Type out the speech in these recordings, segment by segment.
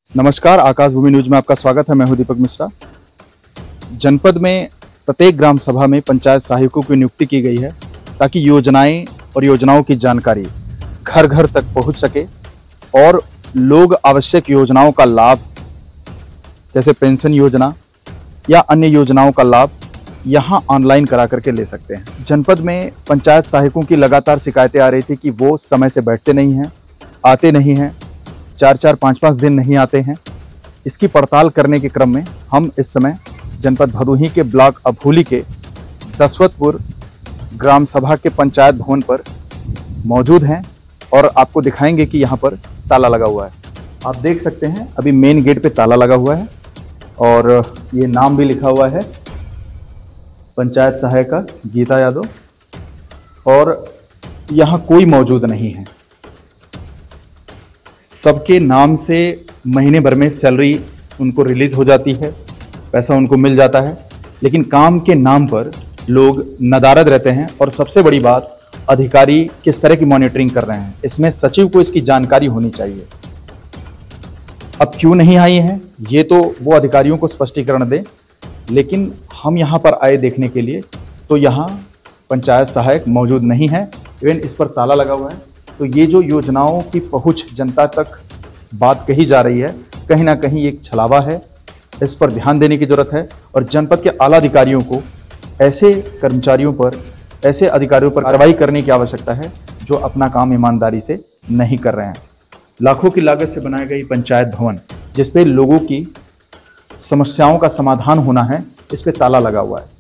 नमस्कार, आकाश भूमि न्यूज में आपका स्वागत है। मैं हूं दीपक मिश्रा। जनपद में प्रत्येक ग्राम सभा में पंचायत सहायकों की नियुक्ति की गई है ताकि योजनाएं और योजनाओं की जानकारी घर घर तक पहुंच सके और लोग आवश्यक योजनाओं का लाभ जैसे पेंशन योजना या अन्य योजनाओं का लाभ यहां ऑनलाइन करा करके ले सकते हैं। जनपद में पंचायत सहायकों की लगातार शिकायतें आ रही थी कि वो समय से बैठते नहीं हैं, आते नहीं हैं, 4-4, 5-5 दिन नहीं आते हैं। इसकी पड़ताल करने के क्रम में हम इस समय जनपद भदोही के ब्लॉक अभूली के दशवतपुर ग्राम सभा के पंचायत भवन पर मौजूद हैं और आपको दिखाएंगे कि यहाँ पर ताला लगा हुआ है। आप देख सकते हैं अभी मेन गेट पे ताला लगा हुआ है और ये नाम भी लिखा हुआ है पंचायत सहायिका गीता यादव, और यहाँ कोई मौजूद नहीं है। सबके नाम से महीने भर में सैलरी उनको रिलीज हो जाती है, पैसा उनको मिल जाता है, लेकिन काम के नाम पर लोग नदारद रहते हैं। और सबसे बड़ी बात, अधिकारी किस तरह की मॉनिटरिंग कर रहे हैं, इसमें सचिव को इसकी जानकारी होनी चाहिए। अब क्यों नहीं आई है ये तो वो अधिकारियों को स्पष्टीकरण दें, लेकिन हम यहाँ पर आए देखने के लिए तो यहाँ पंचायत सहायक मौजूद नहीं है। इवन इस पर ताला लगा हुआ है। तो ये जो योजनाओं की पहुंच जनता तक बात कही जा रही है, कहीं ना कहीं एक छलावा है। इस पर ध्यान देने की जरूरत है और जनपद के आला अधिकारियों को ऐसे कर्मचारियों पर, ऐसे अधिकारियों पर कार्रवाई करने की आवश्यकता है जो अपना काम ईमानदारी से नहीं कर रहे हैं। लाखों की लागत से बनाई गई पंचायत भवन जिसपे लोगों की समस्याओं का समाधान होना है, इस पे ताला लगा हुआ है।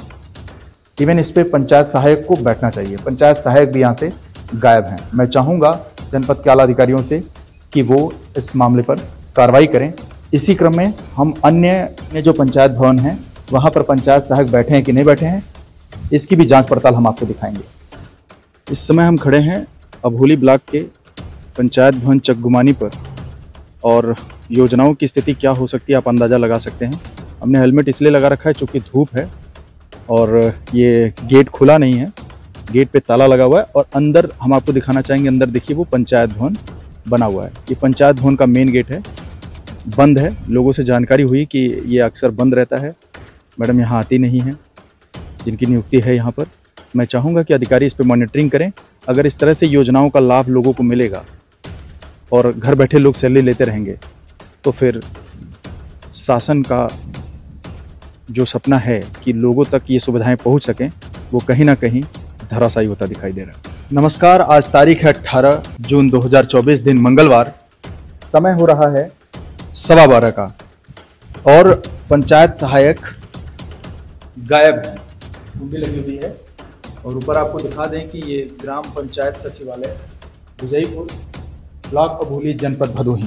इवन इस पे पंचायत सहायक को बैठना चाहिए। पंचायत सहायक भी यहाँ से गायब हैं। मैं चाहूँगा जनपद के आला अधिकारियों से कि वो इस मामले पर कार्रवाई करें। इसी क्रम में हम अन्य जो पंचायत भवन हैं वहाँ पर पंचायत सहायक बैठे हैं कि नहीं बैठे हैं, इसकी भी जांच पड़ताल हम आपको दिखाएंगे। इस समय हम खड़े हैं अभूली ब्लॉक के पंचायत भवन चकगुमानी पर और योजनाओं की स्थिति क्या हो सकती है आप अंदाज़ा लगा सकते हैं। हमने हेलमेट इसलिए लगा रखा है चूँकि धूप है और ये गेट खुला नहीं है, गेट पे ताला लगा हुआ है। और अंदर हम आपको दिखाना चाहेंगे, अंदर देखिए वो पंचायत भवन बना हुआ है। ये पंचायत भवन का मेन गेट है, बंद है। लोगों से जानकारी हुई कि ये अक्सर बंद रहता है, मैडम यहाँ आती नहीं है जिनकी नियुक्ति है यहाँ पर। मैं चाहूँगा कि अधिकारी इस पर मॉनिटरिंग करें। अगर इस तरह से योजनाओं का लाभ लोगों को मिलेगा और घर बैठे लोग सैलरी लेते रहेंगे तो फिर शासन का जो सपना है कि लोगों तक ये सुविधाएं पहुंच सकें वो कहीं ना कहीं धराशायी होता दिखाई दे रहा है। नमस्कार, आज तारीख है 18 जून 2024, दिन मंगलवार। समय हो रहा है 12:15 का और पंचायत सहायक गायब है, कुंडी लगी हुई है। और ऊपर आपको दिखा दें कि ये ग्राम पंचायत सचिवालय विजयपुर, ब्लॉक अभूली, जनपद भदोही।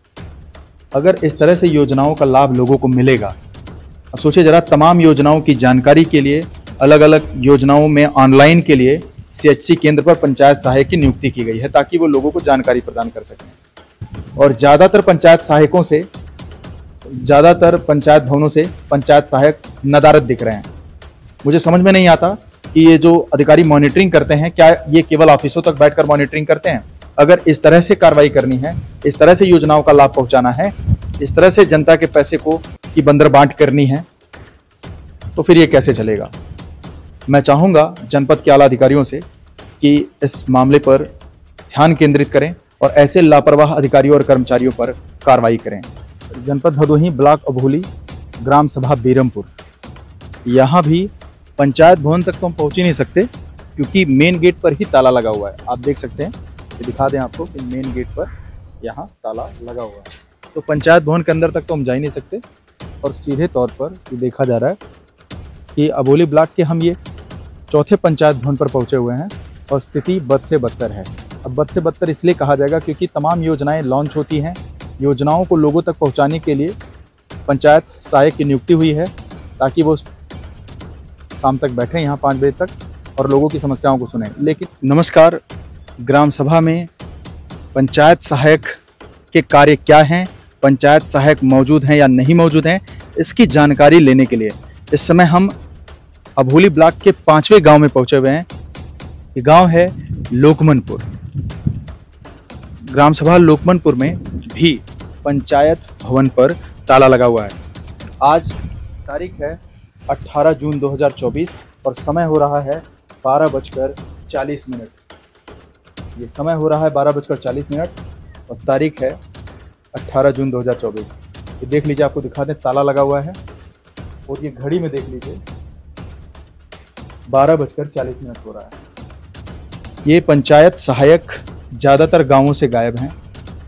अगर इस तरह से योजनाओं का लाभ लोगों को मिलेगा, अब सोचिए जरा, तमाम योजनाओं की जानकारी के लिए, अलग अलग योजनाओं में ऑनलाइन के लिए CHC केंद्र पर पंचायत सहायक की नियुक्ति की गई है ताकि वो लोगों को जानकारी प्रदान कर सकें। और ज़्यादातर पंचायत सहायकों से, ज़्यादातर पंचायत भवनों से पंचायत सहायक नदारद दिख रहे हैं। मुझे समझ में नहीं आता कि ये जो अधिकारी मॉनिटरिंग करते हैं, क्या ये केवल ऑफिसों तक बैठकर मॉनिटरिंग करते हैं? अगर इस तरह से कार्रवाई करनी है, इस तरह से योजनाओं का लाभ पहुंचाना है, इस तरह से जनता के पैसे को की बंदरबांट करनी है, तो फिर ये कैसे चलेगा? मैं चाहूँगा जनपद के आला अधिकारियों से कि इस मामले पर ध्यान केंद्रित करें और ऐसे लापरवाह अधिकारियों और कर्मचारियों पर कार्रवाई करें। जनपद भदोही, ब्लॉक अभूली, ग्राम सभा बीरमपुर, यहाँ भी पंचायत भवन तक तो हम पहुँच ही नहीं सकते क्योंकि मेन गेट पर ही ताला लगा हुआ है। आप देख सकते हैं, ये दिखा दें आपको कि मेन गेट पर यहाँ ताला लगा हुआ है। तो पंचायत भवन के अंदर तक तो हम जा ही नहीं सकते। और सीधे तौर पर ये देखा जा रहा है कि अभूली ब्लॉक के हम ये चौथे पंचायत भवन पर पहुंचे हुए हैं और स्थिति बद से बदतर है। अब बद से बदतर इसलिए कहा जाएगा क्योंकि तमाम योजनाएं लॉन्च होती हैं। योजनाओं को लोगों तक पहुंचाने के लिए पंचायत सहायक की नियुक्ति हुई है ताकि वो शाम तक बैठें यहाँ 5 बजे तक और लोगों की समस्याओं को सुनें। लेकिन नमस्कार, ग्राम सभा में पंचायत सहायक के कार्य क्या हैं, पंचायत सहायक मौजूद हैं या नहीं मौजूद हैं, इसकी जानकारी लेने के लिए इस समय हम अभूली ब्लॉक के 5वें गांव में पहुंचे हुए हैं। ये गांव है लोकमनपुर। ग्राम सभा लोकमनपुर में भी पंचायत भवन पर ताला लगा हुआ है। आज तारीख है 18 जून 2024 और समय हो रहा है 12:40। ये समय हो रहा है 12:40 और तारीख है 18 जून 2024। ये देख लीजिए, आपको दिखा दें, ताला लगा हुआ है और ये घड़ी में देख लीजिए 12:40 हो रहा है। ये पंचायत सहायक ज़्यादातर गांवों से गायब हैं।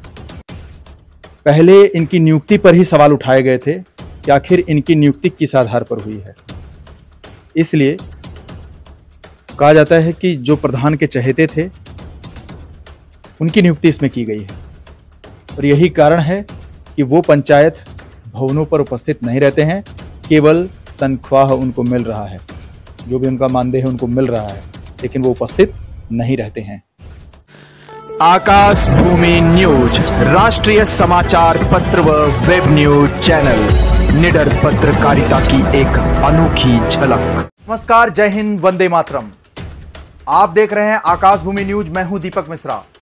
पहले इनकी नियुक्ति पर ही सवाल उठाए गए थे कि आखिर इनकी नियुक्ति किस आधार पर हुई है। इसलिए कहा जाता है कि जो प्रधान के चहेते थे उनकी नियुक्ति इसमें की गई है और यही कारण है कि वो पंचायत भवनों पर उपस्थित नहीं रहते हैं, केवल तनख्वाह उनको मिल रहा है, जो भी उनका मानदेय है उनको मिल रहा है, लेकिन वो उपस्थित नहीं रहते हैं। आकाश भूमि न्यूज, राष्ट्रीय समाचार पत्र व वेब न्यूज चैनल, निडर पत्रकारिता की एक अनोखी झलक। नमस्कार, जय हिंद, वंदे मातरम। आप देख रहे हैं आकाश भूमि न्यूज। मैं हूं दीपक मिश्रा।